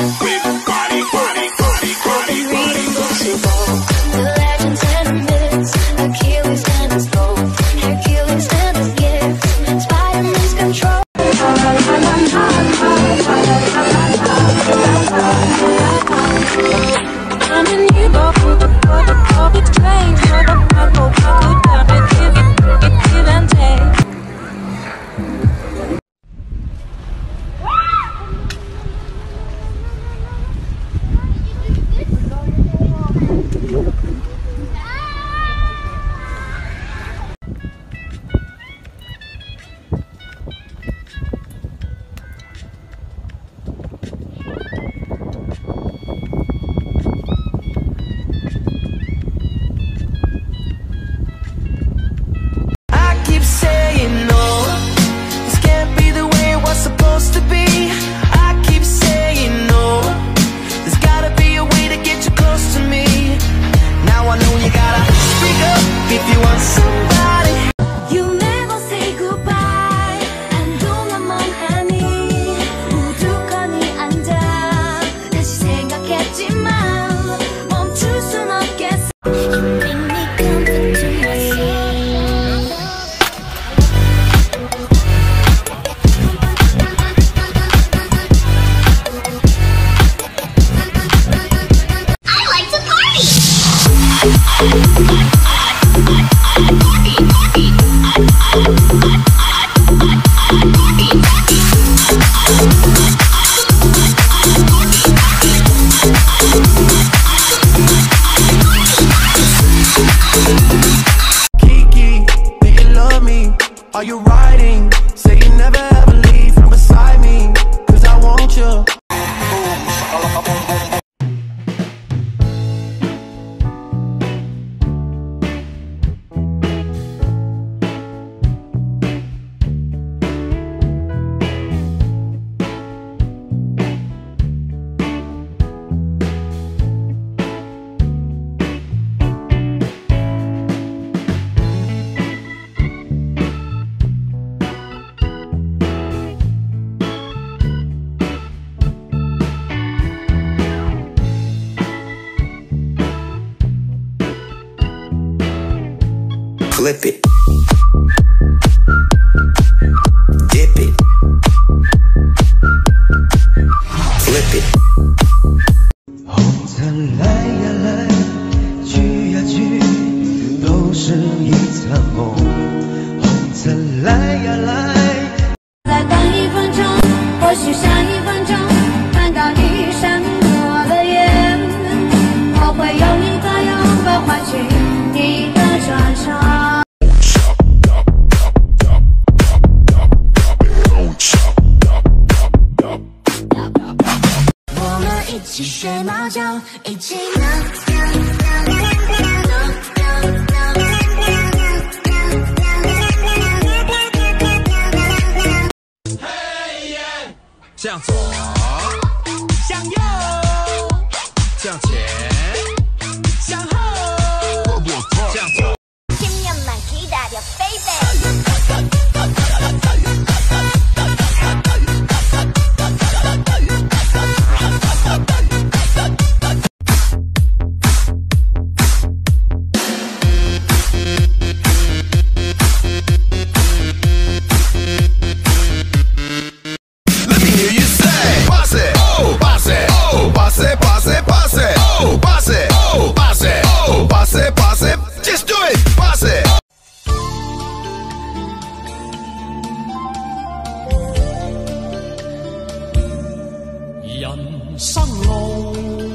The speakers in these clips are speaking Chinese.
Are you riding? Say you never ever leave from beside me, 'cause I want you. Flip it, dip it, flip it。 红尘来呀来，去呀去，都是一场梦。红尘来呀来， 再等1分钟，或许下1分钟，看到你闪过的眼，我会用一个拥抱换取你的转身。 一起学猫叫，一起闹。 嘿耶！向左，向右，向前，向后，向左。 10년만 기다려, baby. Just do it, boss it. 人生路，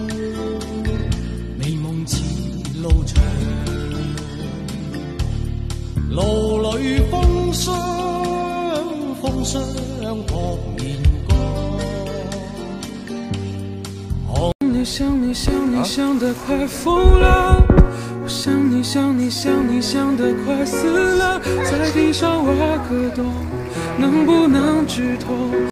美夢似路長，路裏風霜撲面光。 你想你想你想得快瘋了，我想你想你想你想得快死了，在地上挖個洞，能不能劇透？